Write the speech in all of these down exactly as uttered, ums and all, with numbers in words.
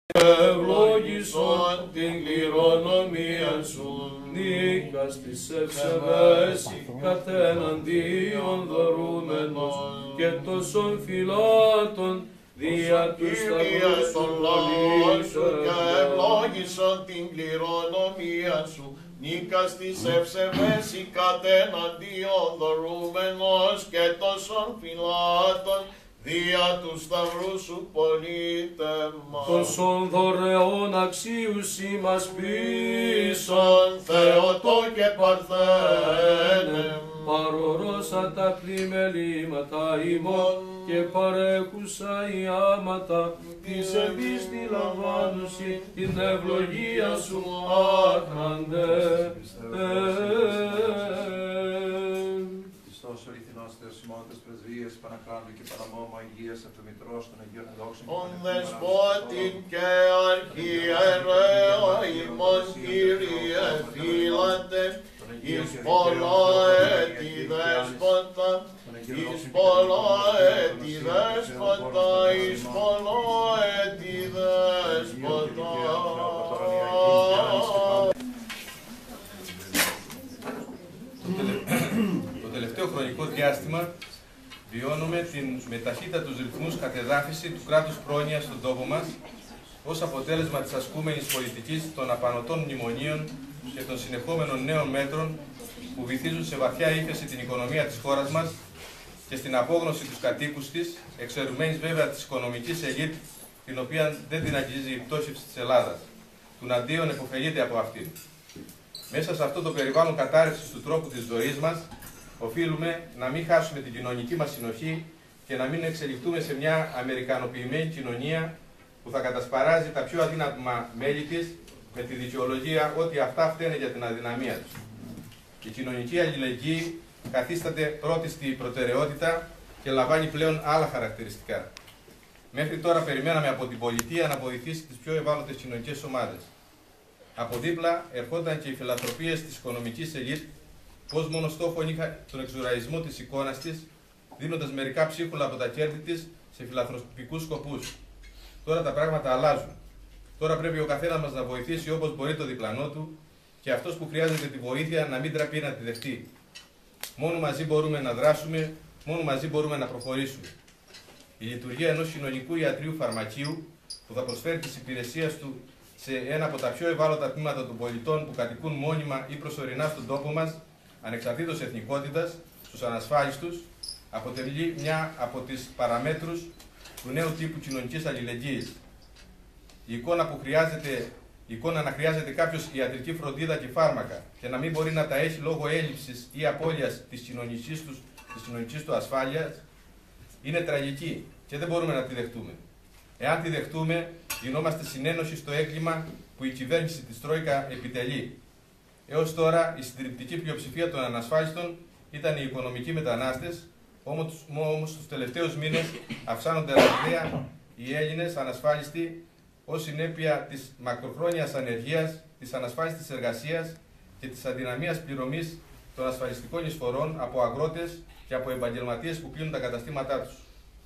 ευλόγησον την κληρονομία σου, νίκας της ευσεβέση κατεναντίον δωρούμενος και τόσων φυλάτων δια του σταυρού σου πολίτευμα. Και ευλόγησον την κληρονομία σου, νίκας της ευσεβέση κατεναντίον δωρούμενος και τόσων φυλάτων δια του σταυρού σου πολίτευμα. Τόσων δωρεών αξίους ημάς πίσων, Θεοτό και Παρθένε, παρορώσα τα πλημελήματα ημών και παρέχουσα οι άματα της εμπίστη λαμβάνουσι την ευλογία σου άχραντε. Χριστός ο ηθινός Θεός ημών τες πρεσβείες Πανακλάντου και Παραμόμα Υγείας από το Μητρός των Αγίων Εδόξων ον δεσπότην και αρχιερέα ημών Κύριε φύλατε, εις πολλά έτη δέσποτα, εις πολλά έτη δέσποτα, εις πολλά έτη δέσποτα. Το τελευταίο χρονικό διάστημα βιώνουμε την με ταχύτατους ρυθμούς κατεδάφιση του κράτους πρόνοιας στον τόπο μας ως αποτέλεσμα της ασκούμενης πολιτικής των απανωτών μνημονίων και των συνεχόμενων νέων μέτρων που βυθίζουν σε βαθιά ύφεση την οικονομία της χώρας μας και στην απόγνωση τους κατοίκους της, εξαιρουμένης βέβαια της οικονομικής ελίτ, την οποία δεν την αγγίζει η πτώση της Ελλάδας, του αντίον επωφελείται από αυτήν. Μέσα σε αυτό το περιβάλλον κατάρρευσης του τρόπου της ζωής μας, οφείλουμε να μην χάσουμε την κοινωνική μας συνοχή και να μην εξελιχθούμε σε μια αμερικανοποιημένη κοινωνία που θα κατασπαράζει τα πιο αδύναμα μέλη της με τη δικαιολογία ότι αυτά φταίνε για την αδυναμία τους. Η κοινωνική αλληλεγγύη καθίσταται πρώτη στη προτεραιότητα και λαμβάνει πλέον άλλα χαρακτηριστικά. Μέχρι τώρα περιμέναμε από την πολιτεία να βοηθήσει τις πιο ευάλωτες κοινωνικές ομάδες. Από δίπλα ερχόταν και οι φιλανθρωπίες της οικονομικής ελίτ, που ως μόνο στόχο είχαν τον εξουραϊσμό της εικόνας της, δίνοντας μερικά ψίχουλα από τα κέρδη της σε φιλανθρωπικούς σκοπούς. Τώρα τα πράγματα αλλάζουν. Τώρα πρέπει ο καθένας μας να βοηθήσει όπως μπορεί το διπλανό του και αυτός που χρειάζεται τη βοήθεια να μην τραπεί να τη δεχτεί. Μόνο μαζί μπορούμε να δράσουμε, μόνο μαζί μπορούμε να προχωρήσουμε. Η λειτουργία ενός κοινωνικού ιατρίου φαρμακείου που θα προσφέρει τις υπηρεσίες του σε ένα από τα πιο ευάλωτα τμήματα των πολιτών που κατοικούν μόνιμα ή προσωρινά στον τόπο μας, ανεξαρτήτως εθνικότητας, στους ανασφάλιστους, αποτελεί μια από τις παραμέτρους του νέου τύπου κοινωνικής αλληλεγγύης. Η εικόνα, που χρειάζεται, η εικόνα να χρειάζεται κάποιος ιατρική φροντίδα και φάρμακα και να μην μπορεί να τα έχει λόγω έλλειψης ή απώλειας της κοινωνικής του, της κοινωνικής του ασφάλειας, είναι τραγική και δεν μπορούμε να τη δεχτούμε. Εάν τη δεχτούμε, γινόμαστε συνένωση στο έγκλημα που η κυβέρνηση της Τρόικα επιτελεί. Έως τώρα, η συντριπτική πλειοψηφία των ανασφάλιστων ήταν οι οικονομικοί μετανάστες, όμως τους τελευταίους μήνες αυξάνονται ραγδαία οι Έλληνες ανασφάλιστοι ως συνέπεια της μακροχρόνιας ανεργίας, της ανασφάλιστης εργασίας και της αδυναμίας πληρωμής των ασφαλιστικών εισφορών από αγρότες και από επαγγελματίες που κλείνουν τα καταστήματά τους.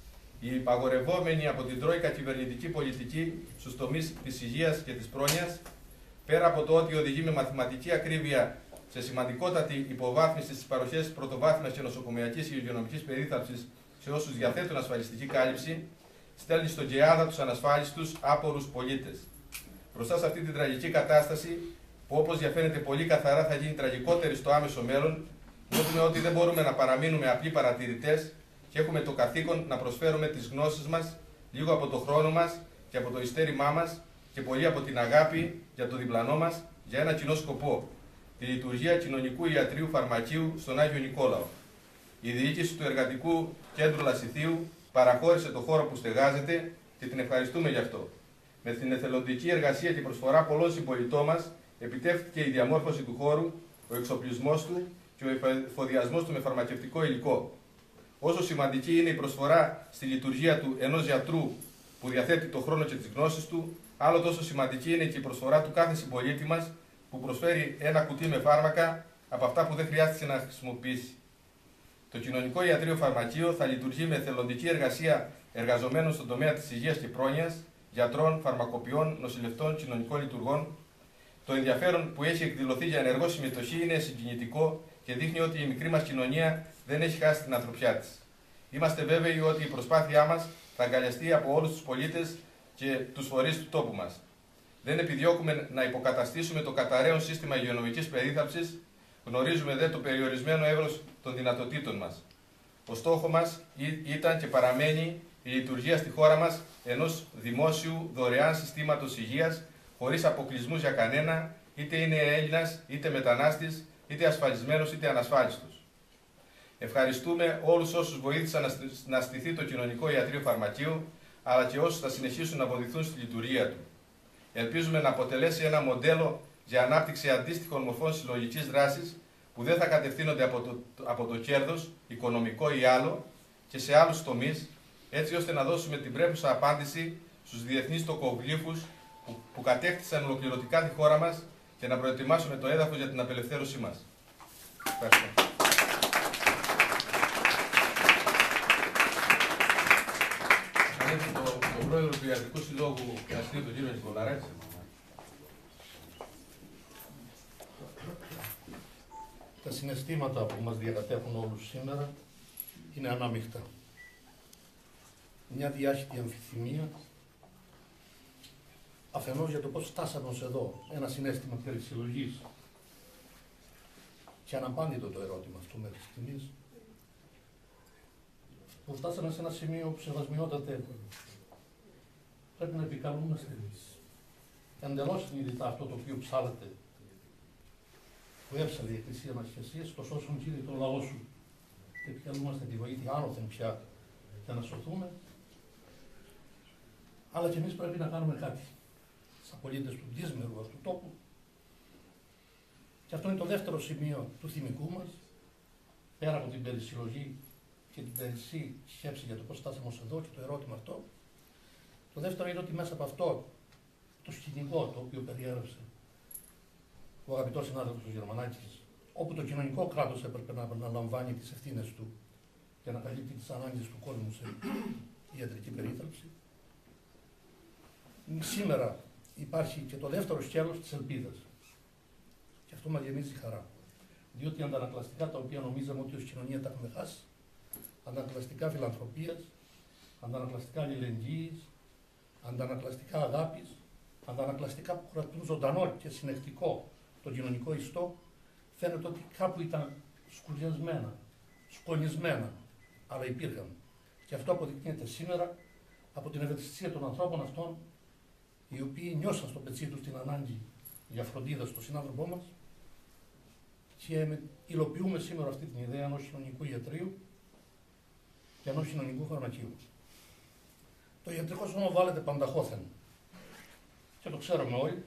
Η υπαγορευόμενη από την Τρόικα κυβερνητική πολιτική στους τομείς της υγείας και της πρόνοιας, πέρα από το ότι οδηγεί με μαθηματική ακρίβεια σε σημαντικότατη υποβάθμιση στις παροχές πρωτοβάθμιας και νοσοκομειακής και υγειονομικής περίθαλψης σε όσους διαθέτουν ασφαλιστική κάλυψη, στέλνει στον ΚΕΑΔΑ τους ανασφάλιστους άπορους πολίτες. Μπροστά σε αυτή την τραγική κατάσταση, που όπως διαφαίνεται πολύ καθαρά θα γίνει τραγικότερη στο άμεσο μέλλον, νιώθουμε ότι δεν μπορούμε να παραμείνουμε απλοί παρατηρητές και έχουμε το καθήκον να προσφέρουμε τις γνώσεις μας, λίγο από το χρόνο μας και από το ειστέρημά μας και πολύ από την αγάπη για το διπλανό μας για ένα κοινό σκοπό, τη λειτουργία κοινωνικού ιατρίου φαρμακείου στον Άγιο Νικόλαο. Η διοίκηση του Εργατικού Κέντρου Λασιθίου παραχώρησε το χώρο που στεγάζεται και την ευχαριστούμε γι' αυτό. Με την εθελοντική εργασία και προσφορά πολλών συμπολιτών μας, επιτεύχθηκε η διαμόρφωση του χώρου, ο εξοπλισμός του και ο εφοδιασμός του με φαρμακευτικό υλικό. Όσο σημαντική είναι η προσφορά στη λειτουργία του ενός γιατρού που διαθέτει το χρόνο και τις γνώσεις του, άλλο τόσο σημαντική είναι και η προσφορά του κάθε συμπολίτη μας που προσφέρει ένα κουτί με φάρμακα από αυτά που δεν χρειάζεται να χρησιμοποιήσει. Το κοινωνικό ιατρείο φαρμακείο θα λειτουργεί με εθελοντική εργασία εργαζομένων στον τομέα της υγείας και πρόνοιας γιατρών, φαρμακοποιών, νοσηλευτών, κοινωνικών λειτουργών. Το ενδιαφέρον που έχει εκδηλωθεί για ενεργό συμμετοχή είναι συγκινητικό και δείχνει ότι η μικρή μας κοινωνία δεν έχει χάσει την ανθρωπιά της. Είμαστε βέβαιοι ότι η προσπάθειά μας θα αγκαλιαστεί από όλους τους πολίτες και τους φορείς του τόπου μας. Δεν επιδιώκουμε να υποκαταστήσουμε το καταραίον σύστημα υγειονομικής περίθαλψης, γνωρίζουμε δε το περιορισμένο εύρος των δυνατοτήτων μας. Ο στόχος μας ήταν και παραμένει η λειτουργία στη χώρα μας ενός δημόσιου δωρεάν συστήματος υγείας, χωρίς αποκλεισμούς για κανένα, είτε είναι Έλληνας, είτε μετανάστης, είτε ασφαλισμένος, είτε ανασφάλιστος. Ευχαριστούμε όλους όσους βοήθησαν να στηθεί το κοινωνικό ιατρείο φαρμακείου, αλλά και όσους θα συνεχίσουν να βοηθούν στη λειτουργία του. Ελπίζουμε να αποτελέσει ένα μοντέλο για ανάπτυξη αντίστοιχων μορφών συλλογικής δράσης που δεν θα κατευθύνονται από το, από το κέρδος, οικονομικό ή άλλο, και σε άλλους τομείς, έτσι ώστε να δώσουμε την πρέπουσα απάντηση στους διεθνείς τοκογλύφους που, που κατέκτησαν ολοκληρωτικά τη χώρα μας και να προετοιμάσουμε το έδαφος για την απελευθέρωσή μας. Ευχαριστώ. Το, το πρόεδρο του Ιατρικού Συλλόγου Αστείου, τον κύριο Νικολαράκη. Τα συναισθήματα που μας διακατέχουν όλους σήμερα είναι ανάμεικτα. Μια διάχυτη αμφιθυμία, αφενός για το πώς φτάσαμε ως εδώ, ένα συναίσθημα περισυλλογής και αναπάντητο το ερώτημα αυτό μέχρι στιγμής, που φτάσαμε σε ένα σημείο που σεβασμιότατε πρέπει να επικαλούμαστε εντελώς συνειδητά αυτό το οποίο ψάλετε, που έψαλε η Εκκλησία μας και εσείς, το σώσον Κύριε το λαό σου, και επικαλούμαστε τη βοήθεια άνωθεν πια για να σωθούμε, αλλά και εμείς πρέπει να κάνουμε κάτι σαν πολίτες του δύσμερου αυτού τόπου. Και αυτό είναι το δεύτερο σημείο του θυμικού μας, πέρα από την περισυλλογή και την περισσή σκέψη για το πώς φτάσαμε ως εδώ και το ερώτημα αυτό. Το δεύτερο είναι ότι μέσα από αυτό το σκηνικό το οποίο περιέγραψε ο αγαπητός συνάδελφος ο Γερμανάκης, όπου το κοινωνικό κράτος έπρεπε να αναλαμβάνει τις ευθύνες του για να καλύπτει τις ανάγκες του κόσμου σε ιατρική περίθαλψη, σήμερα υπάρχει και το δεύτερο σκέλος της ελπίδας. Και αυτό μας γεμίζει χαρά. Διότι αντανακλαστικά τα οποία νομίζαμε ότι ως κοινωνία τα έχουμε χάσει, αντανακλαστικά φιλανθρωπίας, αντανακλαστικά αλληλεγγύης, αντανακλαστικά αγάπης, αντανακλαστικά που κρατούν ζωντανό και συνεχτικό το κοινωνικό ιστό, φαίνεται ότι κάπου ήταν σκουριασμένα, σκονισμένα, αλλά υπήρχαν. Και αυτό αποδεικνύεται σήμερα από την ευαισθησία των ανθρώπων αυτών, οι οποίοι νιώσαν στο πετσί τους την ανάγκη για φροντίδα στον συνάνθρωπό μας και υλοποιούμε σήμερα αυτή την ιδέα ενός κοινωνικού ιατρείου και ενός κοινωνικού φαρμακείου. Το ιατρικό σώμα βάλετε πανταχώθεν και το ξέρουμε όλοι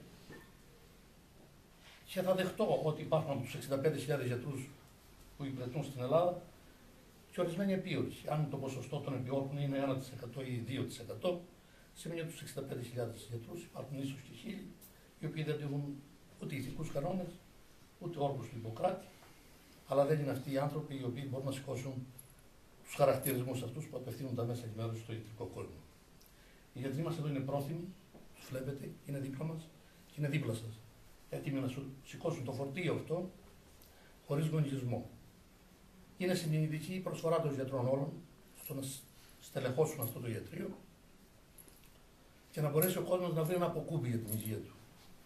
και θα δεχτώ ότι υπάρχουν από τους εξήντα πέντε χιλιάδες γιατρούς που υπηρετούν στην Ελλάδα και ορισμένοι επίορκοι. Αν το ποσοστό των επιόρκων είναι ένα τοις εκατό ή δύο τοις εκατό, σημαίνει ότι τους εξήντα πέντε χιλιάδες γιατρούς υπάρχουν ίσως και χίλιοι, οι οποίοι δεν τηρούν ούτε ηθικούς κανόνες, ούτε όρκους του Ιπποκράτη, αλλά δεν είναι αυτοί οι άνθρωποι οι οποίοι μπορούν να σηκώσουν τους χαρακτηρισμούς αυτούς που απευθύνουν τα μέσα ενημέρωσης στο ιατρικό κόσμο. Οι γιατροί μας εδώ είναι πρόθυμοι, τους βλέπετε, είναι δίπλα μας και είναι δίπλα σας. Έτοιμοι να σηκώσουν το φορτίο αυτό χωρίς γονιτισμό. Είναι συνειδητική η προσφορά των γιατρών όλων στο να στελεχώσουν αυτό το ιατρείο και να μπορέσει ο κόσμος να βρει ένα αποκούμπι για την υγεία του.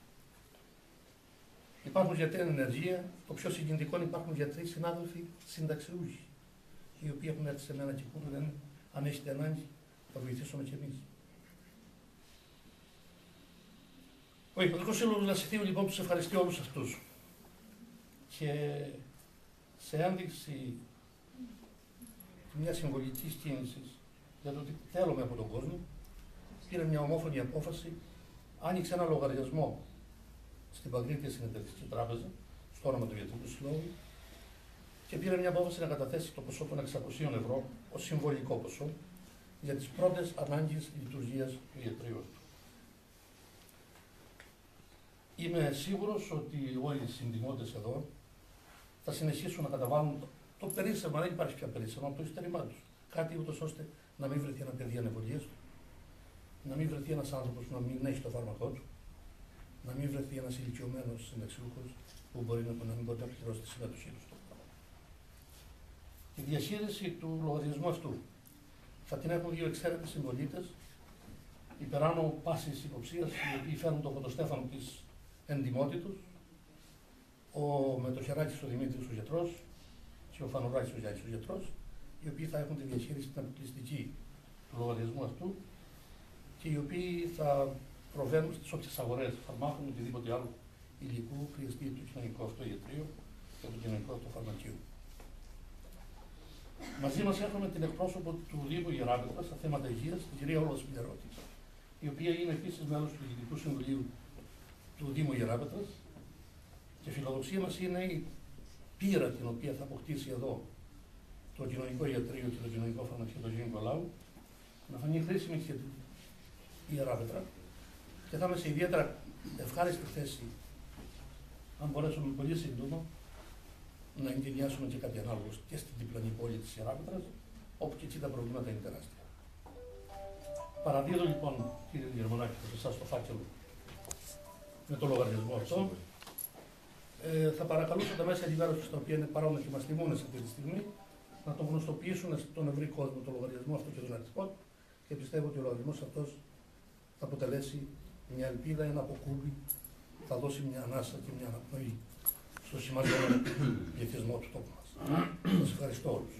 Υπάρχουν γιατροί εν ενεργεία, το πιο συγκινητικό είναι υπάρχουν γιατροί συνάδελφοι συνταξιούχοι, οι οποίοι έχουν έρθει σε μένα και που λένε αν έχετε ανάγκη θα βοηθήσουμε κι εμείς. Ο Ιατρικός Σύλλογος Λασιθίου λοιπόν τους ευχαριστεί όλους αυτούς και σε ένδειξη μια συμβολικής κίνησης για το ότι θέλουμε από τον κόσμο, πήρε μια ομόφωνη απόφαση, άνοιξε ένα λογαριασμό στην Παγκρίτια Συνεταιριστική Τράπεζα, στο όνομα του Ιατρικού Συλλόγου, και πήρε μια απόφαση να καταθέσει το ποσό των εξακοσίων ευρώ ως συμβολικό ποσό για τις πρώτες ανάγκες λειτουργίας του ιατρείου του. Είμαι σίγουρος ότι όλοι οι συντιμότες εδώ θα συνεχίσουν να καταβάλουν το περίσσευμα, δεν υπάρχει πια περίσσευμα, από το εισιτέρημά τους. Κάτι ούτως ώστε να μην βρεθεί ένα παιδί ανεβολίες του. να μην βρεθεί ένας άνθρωπος που να μην έχει το φάρμακό του, να μην βρεθεί ένας ηλικιωμένος συνταξιούχος που μπορεί να, να μην μπορεί να πληρώσει τη συμμετοχή του. Η διαχείριση του λογαριασμού αυτού θα την έχουν δύο εξαίρετοι συμπολίτες, υπεράνω πάσης υποψίας, οι οποίοι φέρνουν το φωτοστέφανο της εντιμότητος, ο Μετοχεράκης ο Δημήτρης ο γιατρός και ο Φανουράκης ο Γιάννης ο γιατρός, οι οποίοι θα έχουν τη διαχείριση την αποκλειστική του λογαριασμού αυτού και οι οποίοι θα προβαίνουν στις όποιες αγορές φαρμάκων, οτιδήποτε άλλο υλικού χρειαστεί το κοινωνικό αυτό ιατρείο και το κοινωνικό αυτό φαρμακείο. Μαζί μας έχουμε την εκπρόσωπο του Δήμου Γεράπετρας στα θέματα υγείας, την κυρία Όλα Σπηλιαρότη, η οποία είναι επίσης μέλος του Διοικητικού Συμβουλίου του Δήμου Γεράπετρας και η φιλοδοξία μας είναι η πείρα την οποία θα αποκτήσει εδώ το κοινωνικό ιατρείο και το κοινωνικό φαρμακείο του Αγίου Νικολάου να φανεί χρήσιμη για την Γεράπετρα και θα είμαι σε ιδιαίτερα ευχάριστη θέση αν μπορέσουμε πολύ σύντομα να εγκαινιάσουμε και κάτι ανάλογο και στην διπλανή πόλη της Γεράπετρας, όπου και εκεί τα προβλήματα είναι τεράστια. Παραδίδω λοιπόν, κύριε Γερμανάκη, σε εσάς το φάκελο με το λογαριασμό αυτό. Ε, θα παρακαλούσα τα μέσα ενημέρωσης τα οποία είναι παρόντα και μας τιμούν αυτή τη στιγμή να τον γνωστοποιήσουν στον ευρύ κόσμο το λογαριασμό αυτό και τον αριθμό και πιστεύω ότι ο λογαριασμός αυτός θα αποτελέσει μια ελπίδα, ένα αποκούμπι, θα δώσει μια ανάσα και μια αναπνοή στο σημαντικό πληθυσμό του τόπου μας. Σας ευχαριστώ όλους.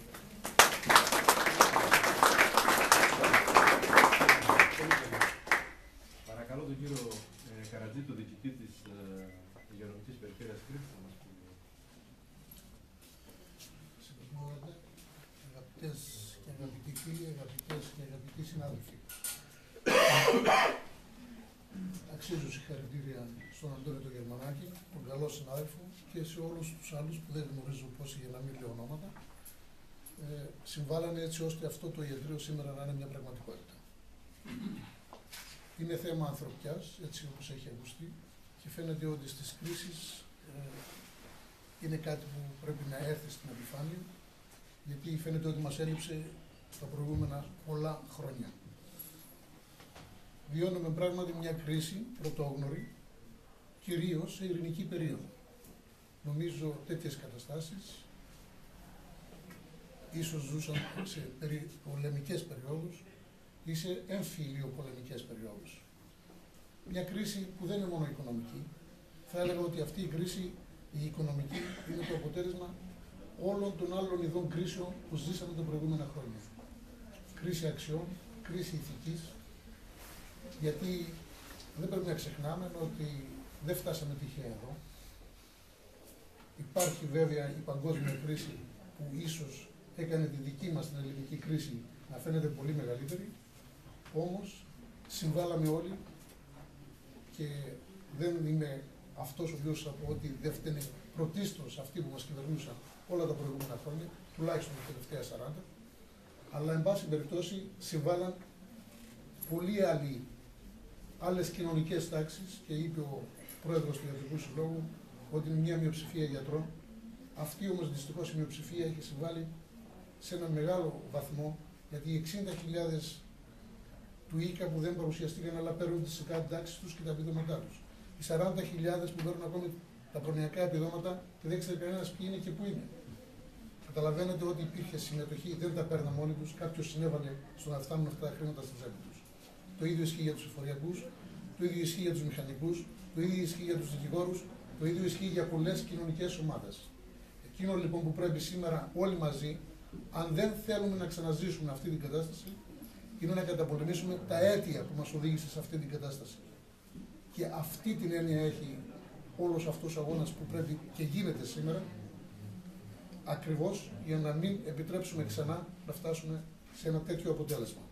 Παρακαλώ τον κύριο ε, Καρατζή, τον διοικητή της ε, Υγειονομικής Περιφέρειας Κρήτης, να μας πει. Συμπροσμόλατε, αγαπητές και αγαπητοί φίλοι, αγαπητές και αγαπητοί συνάδελφοι. Αξίζω συγχαρητήρια στον Αντώνη τον Γερμανάκη, τον καλό συνάδελφο και σε όλους τους άλλους που δεν γνωρίζω πόσοι για να μην λέω ονόματα, ε, συμβάλλανε έτσι ώστε αυτό το ιατρείο σήμερα να είναι μια πραγματικότητα. Είναι θέμα ανθρωπιάς, έτσι όπως έχει ακουστεί, και φαίνεται ότι στις κρίσεις ε, είναι κάτι που πρέπει να έρθει στην επιφάνεια, γιατί φαίνεται ότι μας έλειψε τα προηγούμενα πολλά χρόνια. Βιώνουμε πράγματι μια κρίση πρωτόγνωρη, κυρίως σε ειρηνική περίοδο. Νομίζω τέτοιες καταστάσεις ίσως ζούσαν σε περι... πολεμικές περιόδους ή σε εμφυλιοπολεμικές περιόδους. Μια κρίση που δεν είναι μόνο οικονομική. Θα έλεγα ότι αυτή η κρίση, η οικονομική, είναι το αποτέλεσμα όλων των άλλων ειδών κρίσεων που ζήσαμε τα προηγούμενα χρόνια. Κρίση αξιών, κρίση ηθικής, γιατί δεν πρέπει να ξεχνάμε ότι δεν φτάσαμε τυχαία εδώ. Υπάρχει βέβαια η παγκόσμια κρίση που ίσως έκανε τη δική μας την ελληνική κρίση να φαίνεται πολύ μεγαλύτερη, όμως συμβάλαμε όλοι και δεν είμαι αυτός ο οποίος θα πω ότι δεν φταίνε πρωτίστως αυτοί που μας κυβερνούσαν όλα τα προηγούμενα χρόνια, τουλάχιστον τα τελευταία σαράντα, αλλά εν πάση περιπτώσει συμβάλαν πολλοί άλλοι, άλλες κοινωνικές τάξεις και είπε ο πρόεδρος του Ιατρικού Συλλόγου ότι είναι μια μειοψηφία γιατρών. Αυτή όμως δυστυχώς η μειοψηφία έχει συμβάλει σε ένα μεγάλο βαθμό, γιατί οι εξήντα χιλιάδες του ΙΚΑ που δεν παρουσιαστήκαν αλλά παίρνουν τις τάξεις τους και τα επιδόματά τους. Οι σαράντα χιλιάδες που παίρνουν ακόμη τα προνοιακά επιδόματα και δεν ξέρει κανένας ποιοι είναι και πού είναι. Καταλαβαίνετε ότι υπήρχε συμμετοχή, δεν τα παίρναν μόνοι τους, κάποιος συνέβαλε στο να φτάνουν αυτά τα χρήματα στην τσέπη τους. Το ίδιο ισχύει για τους εφοριακούς, το ίδιο ισχύει για τους μηχανικούς, το ίδιο ισχύει για τους δικηγόρους, το ίδιο ισχύει για πολλές κοινωνικές ομάδες. Εκείνο λοιπόν που πρέπει σήμερα όλοι μαζί, αν δεν θέλουμε να ξαναζήσουμε αυτή την κατάσταση, είναι να καταπολεμήσουμε τα αίτια που μας οδήγησε σε αυτή την κατάσταση. Και αυτή την έννοια έχει όλος αυτός ο αγώνας που πρέπει και γίνεται σήμερα, ακριβώς για να μην επιτρέψουμε ξανά να φτάσουμε σε ένα τέτοιο αποτέλεσμα.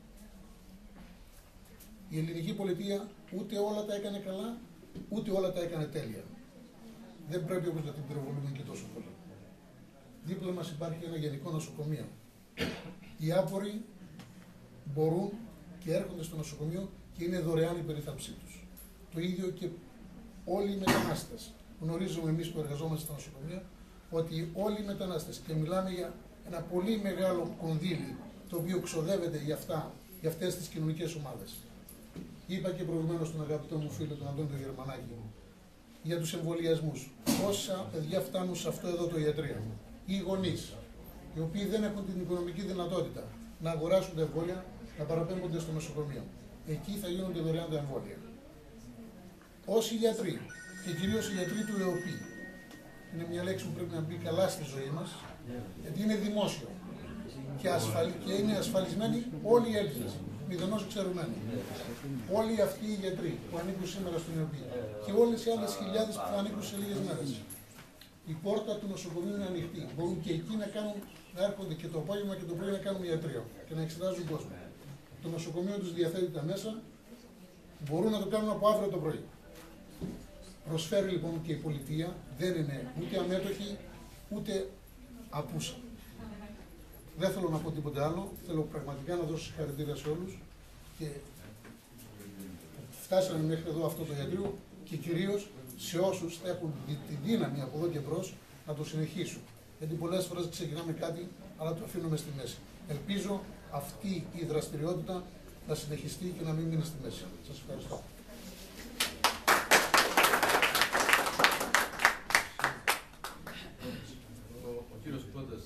Η ελληνική πολιτεία ούτε όλα τα έκανε καλά, ούτε όλα τα έκανε τέλεια. Δεν πρέπει όμως να την πυροβολούμε και τόσο πολύ. Δίπλα μας υπάρχει ένα γενικό νοσοκομείο. Οι άποροι μπορούν και έρχονται στο νοσοκομείο και είναι δωρεάν η περίθαλψή τους. Το ίδιο και όλοι οι μετανάστες. Γνωρίζουμε εμείς που εργαζόμαστε στα νοσοκομεία ότι όλοι οι μετανάστες, και μιλάμε για ένα πολύ μεγάλο κονδύλι το οποίο ξοδεύεται για, αυτά, για αυτές τις κοινωνικές ομάδες. Είπα και προηγουμένως στον αγαπητό μου φίλο, τον Αντώνη τον Γερμανάκη, για τους εμβολιασμούς. Πόσα παιδιά φτάνουν σε αυτό εδώ το ιατρείο. Οι γονείς, οι οποίοι δεν έχουν την οικονομική δυνατότητα να αγοράσουν τα εμβόλια, να παραπέμπονται στο νοσοκομείο. Εκεί θα γίνονται δωρεάν τα εμβόλια. Όσοι γιατροί, και κυρίως οι γιατροί του ΕΟΠΗ, είναι μια λέξη που πρέπει να μπει καλά στη ζωή μας, γιατί είναι δημόσιο και, ασφαλ... και είναι ασφαλισμένοι όλοι οι Έλληνες, μηδενός εξαιρουμένοι. Όλοι αυτοί οι γιατροί που ανήκουν σήμερα στον ΕΟΠΗ και όλες οι άλλες χιλιάδες που θα ανήκουν σε λίγες μέρες. Η πόρτα του νοσοκομείου είναι ανοιχτή. Μπορούν και εκεί να, κάνουν, να έρχονται και το απόγευμα και το πρωί να κάνουν ιατρείο και να εξετάζουν κόσμο. Το νοσοκομείο τους διαθέτει τα μέσα, μπορούν να το κάνουν από αύριο το πρωί. Προσφέρει λοιπόν και η πολιτεία, δεν είναι ούτε αμέτωχη ούτε απούσα. Δεν θέλω να πω τίποτε άλλο, θέλω πραγματικά να δώσω συγχαρητήρια σε όλους και φτάσαμε μέχρι εδώ αυτό το ιατρείο και κυρίως σε όσους θα έχουν τη δύναμη από εδώ και μπρος να το συνεχίσουν. Γιατί πολλές φορές ξεκινάμε κάτι, αλλά το αφήνουμε στη μέση. Ελπίζω αυτή η δραστηριότητα να συνεχιστεί και να μην μείνει στη μέση. Σας ευχαριστώ. Ο κύριος Κόντας,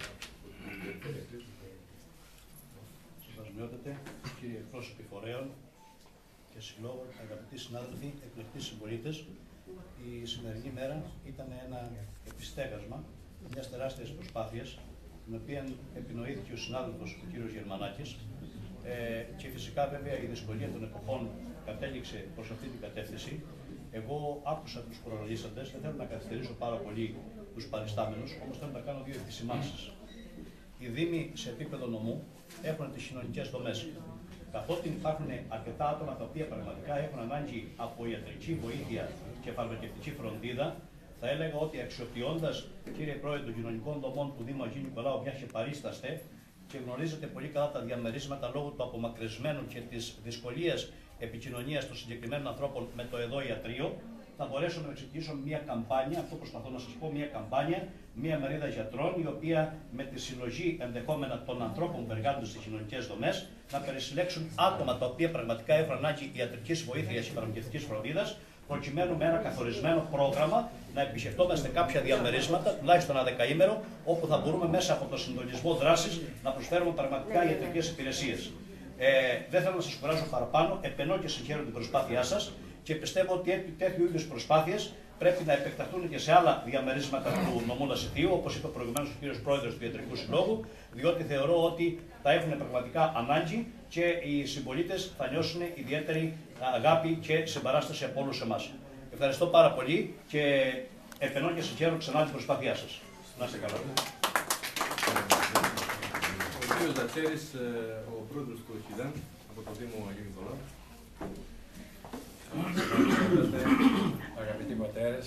Συμπασμιότατε, κύριε εκπρόσωποι φορέων και συλλόγων, αγαπητοί συνάδελφοι, εκλεκτοί συμπολίτες, η σημερινή μέρα ήταν ένα επιστέγασμα μιας τεράστιας προσπάθειας, την οποία επινοήθηκε ο συνάδελφος ο κύριος Γερμανάκης, ε, και φυσικά βέβαια η δυσκολία των εποχών κατέληξε προς αυτή την κατεύθυνση. Εγώ άκουσα τους προλογίσαντες, δεν θέλω να καθυστερήσω πάρα πολύ τους παριστάμενους, όμως θέλω να κάνω δύο επισημάνσεις. Οι δήμοι σε επίπεδο νομού έχουν τις κοινωνικές δομές. Καθότι υπάρχουν αρκετά άτομα τα οποία πραγματικά έχουν ανάγκη από ιατρική βοήθεια και φαρμακευτική φροντίδα, θα έλεγα ότι αξιοποιώντας, κύριε Πρόεδρε, των κοινωνικών δομών του Δήμου Αγίου Νικολάου, μια και παρίσταστε και γνωρίζετε πολύ καλά τα διαμερίσματα λόγω του απομακρυσμένου και της δυσκολίας επικοινωνίας των συγκεκριμένων ανθρώπων με το εδώ ιατρείο, θα μπορέσω να ξεκινήσω μια καμπάνια, αυτό προσπαθώ να σας πω, μια καμπάνια, μια μερίδα γιατρών, η οποία με τη συλλογή ενδεχόμενα των ανθρώπων που εργάζονται στις κοινωνικές δομές, να περισυλλέξουν άτομα τα οποία πραγματικά έχουν ανάγκη ιατρικής βοήθειας και φαρμακευτικής φροντίδας, προκειμένου με ένα καθορισμένο πρόγραμμα να επισκεφτόμαστε κάποια διαμερίσματα, τουλάχιστον ένα δεκαήμερο, όπου θα μπορούμε μέσα από το συντονισμό δράσης να προσφέρουμε πραγματικά ιατρικές υπηρεσίες. Ε, δεν θέλω να σας κουράζω παραπάνω, επενώ και συγχαίρω την προσπάθειά σας και πιστεύω ότι τέτοιου είδους προσπάθειες πρέπει να επεκταθούν και σε άλλα διαμερίσματα του νομού Λασιτίου, όπως είπε προηγουμένως ο κύριος Πρόεδρος του Ιατρικού Συλλόγου, διότι θεωρώ ότι θα έχουν πραγματικά ανάγκη και οι συμπολίτες θα νιώσουν ιδιαίτερη αγάπη και συμπαράσταση από όλους εμάς. Ευχαριστώ πάρα πολύ και επενώ και συγχαίρω ξανά την προσπάθειά σας. Να είστε καλά. ο κύριος Δατσέρης, ο πρόεδρος του ΟΧΙΔΑΝ από το Δήμο Αγίου Νικολάου. Αγαπητοί πατέρες,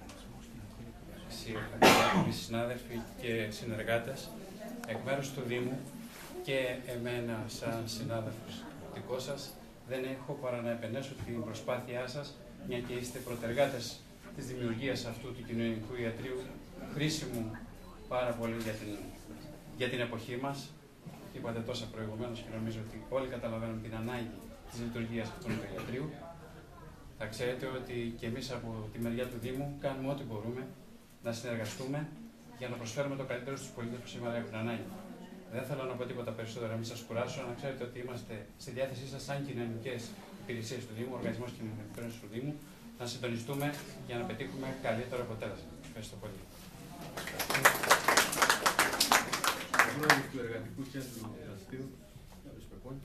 αγαπητοί συνάδελφοι και συνεργάτες, εκ μέρους του Δήμου και εμένα σαν συνάδελφος δικό σας, δεν έχω παρά να επενέσω την προσπάθειά σας, μια και είστε πρωτεργάτες της δημιουργίας αυτού του κοινωνικού ιατρείου, χρήσιμου πάρα πολύ για την, για την εποχή μας. Είπατε τόσα προηγουμένως και νομίζω ότι όλοι καταλαβαίνουν την ανάγκη της λειτουργίας αυτού του ιατρείου. Θα ξέρετε ότι και εμείς από τη μεριά του Δήμου κάνουμε ό,τι μπορούμε να συνεργαστούμε για να προσφέρουμε το καλύτερο στους πολίτες που σήμερα έχουν ανάγκη. Δεν θέλω να πω τίποτα περισσότερο, να μην σας κουράσω, να ξέρετε ότι είμαστε στη διάθεσή σας σαν κοινωνικές υπηρεσίες του Δήμου, οργανισμός κοινωνικών του Δήμου, να συντονιστούμε για να πετύχουμε καλύτερο αποτέλεσμα. Ευχαριστώ πολύ. Ο πρόεδρος του Εργατικού Κέντρου Λασιτίου, κ. Πεπώνη.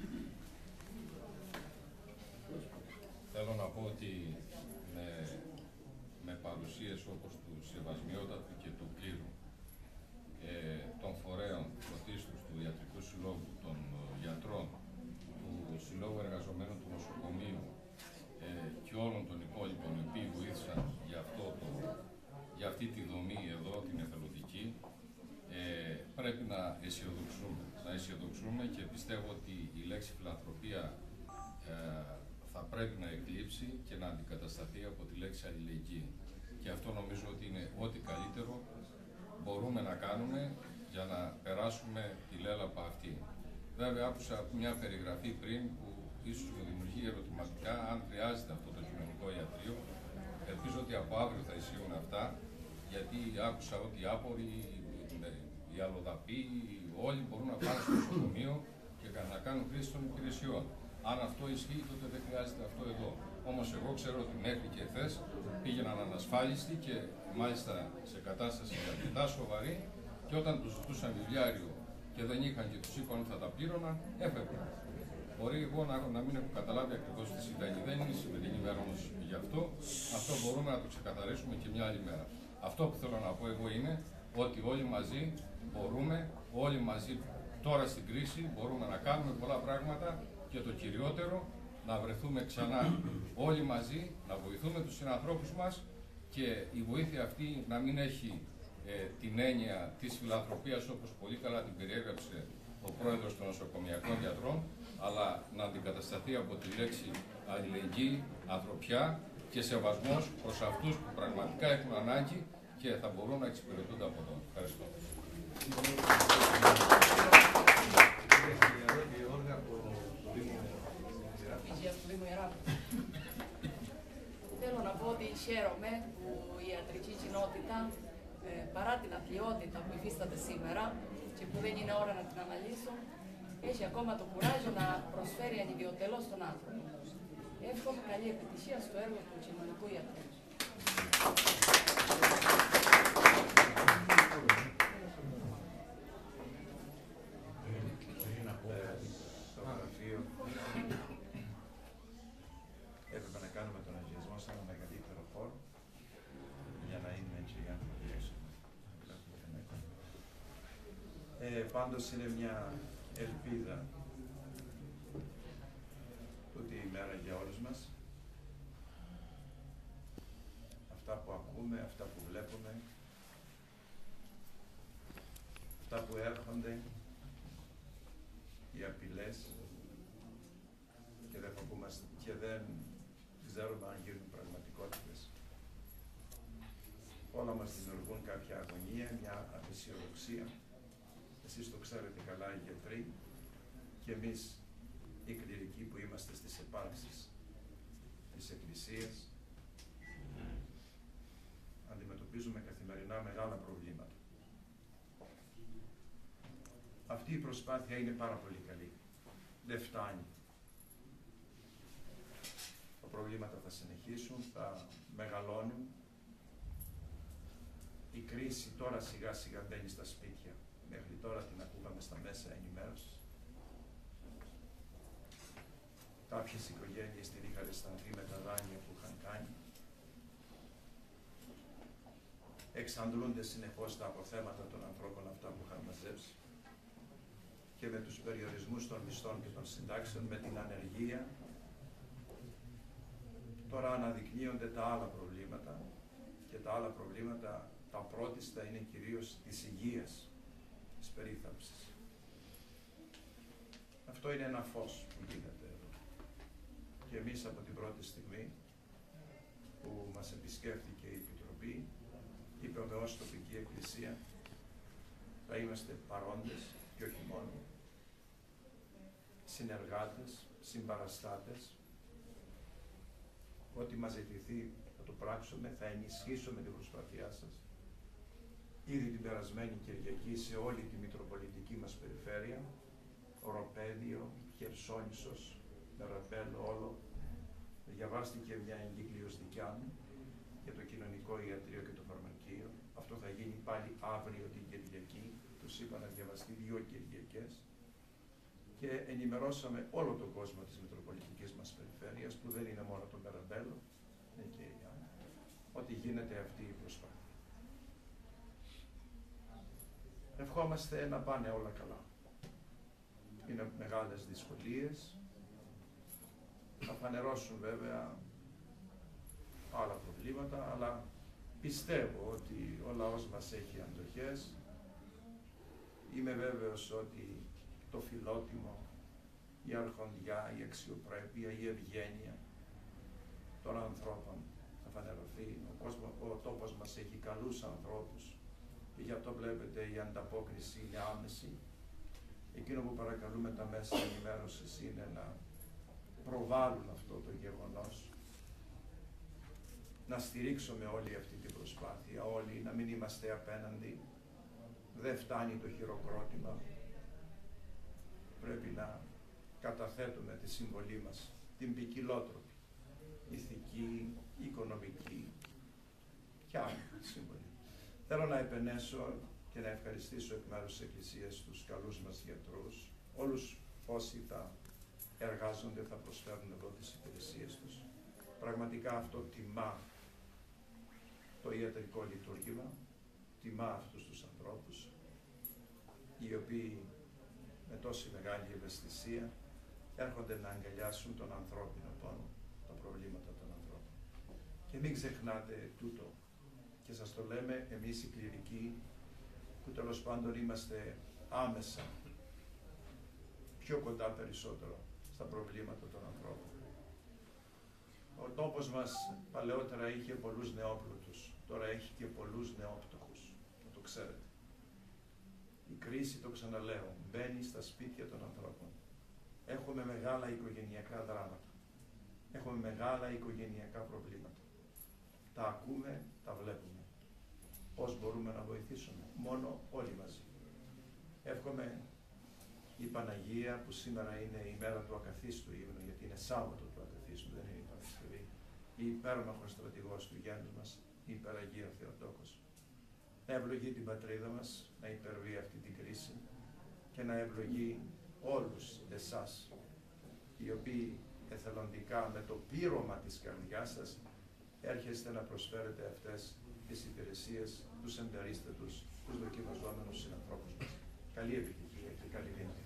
Θέλω να πω ότι με, με παρουσίες όπως του Σεβασμιότατου και του Πλήρου, ε, των φορέων πρωτίστως του Ιατρικού Συλλόγου, των γιατρών, του Συλλόγου Εργαζομένων του Νοσοκομείου ε, και όλων των υπόλοιπων οι οποίοι βοήθησαν για, αυτό το, για αυτή τη δομή εδώ, την εθελοντική, ε, πρέπει να αισιοδοξούμε. Να αισιοδοξούμε και πιστεύω ότι η λέξη φιλανθρωπία ε, θα πρέπει να εκλείψει και να αντικατασταθεί από τη λέξη αλληλεγγύη. Και αυτό νομίζω ότι είναι ό,τι καλύτερο μπορούμε να κάνουμε για να περάσουμε τη λέλαπα αυτή. Βέβαια, άκουσα μια περιγραφή πριν που ίσως μου δημιουργεί ερωτηματικά αν χρειάζεται αυτό το κοινωνικό ιατρείο. Ελπίζω ότι από αύριο θα ισχύουν αυτά, γιατί άκουσα ότι οι άποροι, οι αλλοδαποί, όλοι μπορούν να πάνε στο νοσοκομείο και να κάνουν χρήση των υπηρεσιών. Αν αυτό ισχύει, τότε δεν χρειάζεται αυτό εδώ. Όμως εγώ ξέρω ότι μέχρι και χθες πήγαιναν ανασφάλιστοι και μάλιστα σε κατάσταση αρκετά σοβαρή, και όταν τους ζητούσαν βιβλιάριο και δεν είχαν και τους είπαν ότι θα τα πλήρωναν, έφευγαν. Μπορεί εγώ να, να μην έχω καταλάβει ακριβώς τι συμβαίνει. Δεν είναι η σημερινή μέρα όμως γι' αυτό. Αυτό μπορούμε να το ξεκαθαρίσουμε και μια άλλη μέρα. Αυτό που θέλω να πω εγώ είναι ότι όλοι μαζί μπορούμε, όλοι μαζί τώρα στην κρίση μπορούμε να κάνουμε πολλά πράγματα, και το κυριότερο να βρεθούμε ξανά όλοι μαζί, να βοηθούμε τους συνανθρώπους μας, και η βοήθεια αυτή να μην έχει ε, την έννοια της φιλανθρωπίας όπως πολύ καλά την περιέγραψε ο πρόεδρος των νοσοκομιακών γιατρών, αλλά να αντικατασταθεί από τη λέξη αλληλεγγύη, ανθρωπιά και σεβασμός προς αυτούς που πραγματικά έχουν ανάγκη και θα μπορούν να εξυπηρετούνται από εδώ. Ευχαριστώ. Θέλω να πω ότι χαίρομαι που η ιατρική κοινότητα, ε, παρά την αθλιότητα που υφίσταται σήμερα και που δεν είναι ώρα να την αναλύσω, έχει ακόμα το κουράζιο να προσφέρει ανιδιοτελώς στον άνθρωπο. Εύχομαι καλή επιτυχία στο έργο του κοινωνικού ιατρού. Έπρεπε να κάνουμε τον αγιασμό σε ένα μεγαλύτερο χώρο για να είναι έτσι οι άνθρωποι έξω. Ε, πάντως είναι μια ελπίδα τούτη η μέρα για όλους μας. Αυτά που ακούμε, αυτά που βλέπουμε, αυτά που έρχονται, οι απειλές, και δεν φοβούμαστε και δεν ξέρουμε αν γίνουν πραγματικότητες. Όλα μας δημιουργούν κάποια αγωνία, μια απεσιοδοξία. Εσείς το ξέρετε καλά οι γιατροί, και εμείς οι κληρικοί που είμαστε στις επάρξεις της Εκκλησίας, αντιμετωπίζουμε καθημερινά μεγάλα προβλήματα. Αυτή η προσπάθεια είναι πάρα πολύ καλή. Δεν φτάνει. Τα προβλήματα θα συνεχίσουν, θα μεγαλώνουν. Η κρίση τώρα σιγά σιγά μπαίνει στα σπίτια. Μέχρι τώρα την ακούγαμε στα μέσα ενημέρωσης. Κάποιες οικογένειες την είχαν αισθανθεί με τα δάνεια που είχαν κάνει. Εξαντλούνται συνεχώς τα αποθέματα των ανθρώπων αυτά που είχαν μαζέψει. Και με τους περιορισμούς των μισθών και των συντάξεων, με την ανεργία, τώρα αναδεικνύονται τα άλλα προβλήματα, και τα άλλα προβλήματα, τα πρώτιστα είναι κυρίως της υγείας, της περίθαλψης. Αυτό είναι ένα φως που γίνεται εδώ. Και εμείς από την πρώτη στιγμή που μας επισκέφθηκε η Επιτροπή, είπαμε ως τοπική εκκλησία θα είμαστε παρόντες, και όχι μόνο, συνεργάτες, συμπαραστάτες. Ό,τι μας ζητηθεί θα το πράξουμε, θα ενισχύσουμε την προσπάθειά σας. Ήδη την περασμένη Κυριακή σε όλη τη Μητροπολιτική μας περιφέρεια, Οροπέδιο, Χερσόνησος, Μεραμπέλο, όλο, διαβάστηκε μια εγκύκλειος δικιά μου για το κοινωνικό ιατρείο και το φαρμακείο. Αυτό θα γίνει πάλι αύριο την Κυριακή. Τους είπα να διαβαστεί δύο Κυριακές. Και ενημερώσαμε όλο τον κόσμο της Μητροπολιτικής μας περιφέρειας, που δεν είναι μόνο το Μεραμπέλο, είναι και η Άννα, ότι γίνεται αυτή η προσπάθεια. Ευχόμαστε να πάνε όλα καλά. Είναι μεγάλες δυσκολίες. Θα φανερώσουν βέβαια άλλα προβλήματα, αλλά πιστεύω ότι ο λαός μας έχει αντοχές. Είμαι βέβαιος ότι το φιλότιμο, η αρχοντιά, η αξιοπρέπεια, η ευγένεια των ανθρώπων θα φανερωθεί. Ο, κόσμος, ο τόπος μας έχει καλούς ανθρώπους και γι' αυτό βλέπετε η ανταπόκριση είναι άμεση. Εκείνο που παρακαλούμε τα μέσα ενημέρωσης είναι να προβάλλουν αυτό το γεγονός, να στηρίξουμε όλη αυτή την προσπάθεια, όλοι να μην είμαστε απέναντι. Δεν φτάνει το χειροκρότημα. Πρέπει να καταθέτουμε τη συμβολή μας, την ποικιλότροπη, ηθική, οικονομική και άλλη συμβολή. Θέλω να επενέσω και να ευχαριστήσω εκ μέρους της Εκκλησίας τους καλούς μας γιατρούς, όλους όσοι θα εργάζονται, θα προσφέρουν εδώ τις υπηρεσίες τους. Πραγματικά αυτό τιμά το ιατρικό λειτουργήμα, τιμά αυτούς τους ανθρώπους, οι οποίοι με τόση μεγάλη ευαισθησία έρχονται να αγκαλιάσουν τον ανθρώπινο πόνο, τα προβλήματα των ανθρώπων. Και μην ξεχνάτε τούτο, και σας το λέμε εμείς οι κληρικοί, που τέλος πάντων είμαστε άμεσα, πιο κοντά περισσότερο στα προβλήματα των ανθρώπων. Ο τόπος μας παλαιότερα είχε πολλούς νεόπλουτους, τώρα έχει και πολλούς νεόπτωχους, να το ξέρετε. Η κρίση, το ξαναλέω, μπαίνει στα σπίτια των ανθρώπων. Έχουμε μεγάλα οικογενειακά δράματα. Έχουμε μεγάλα οικογενειακά προβλήματα. Τα ακούμε, τα βλέπουμε. Πώς μπορούμε να βοηθήσουμε? Μόνο όλοι μαζί. Εύχομαι η Παναγία, που σήμερα είναι η μέρα του ακαθίστου ύμνου, γιατί είναι Σάββατο του ακαθίστου, δεν είναι η Παρασκευή, η υπέρμαχος στρατηγός του γένους μας, η Υπεραγία Θεοτόκος, να ευλογεί την πατρίδα μας, να υπερβεί αυτή την κρίση και να ευλογεί όλους εσάς, οι οποίοι εθελοντικά με το πείρωμα της καρδιάς σας έρχεστε να προσφέρετε αυτές τις υπηρεσίες, τους εμπερίστατους, τους δοκιμαζόμενους συνανθρώπους μας. Καλή επιτυχία και καλή δύναμη.